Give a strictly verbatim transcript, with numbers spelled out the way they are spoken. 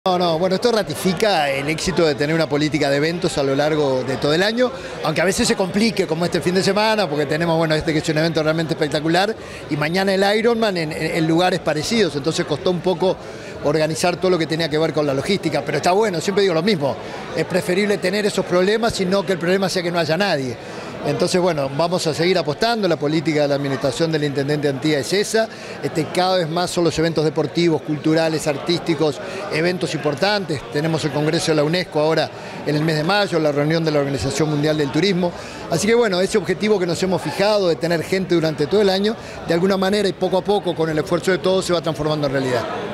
No, no, bueno, esto ratifica el éxito de tener una política de eventos a lo largo de todo el año, aunque a veces se complique como este fin de semana, porque tenemos, bueno, este que es un evento realmente espectacular, y mañana el Ironman en, en, en lugares parecidos, entonces costó un poco organizar todo lo que tenía que ver con la logística, pero está bueno, siempre digo lo mismo, es preferible tener esos problemas, sino que el problema sea que no haya nadie. Entonces, bueno, vamos a seguir apostando, la política de la administración del intendente Antía es esa, este, cada vez más son los eventos deportivos, culturales, artísticos, eventos importantes, tenemos el Congreso de la UNESCO ahora en el mes de mayo, la reunión de la Organización Mundial del Turismo, así que bueno, ese objetivo que nos hemos fijado de tener gente durante todo el año, de alguna manera y poco a poco con el esfuerzo de todos se va transformando en realidad.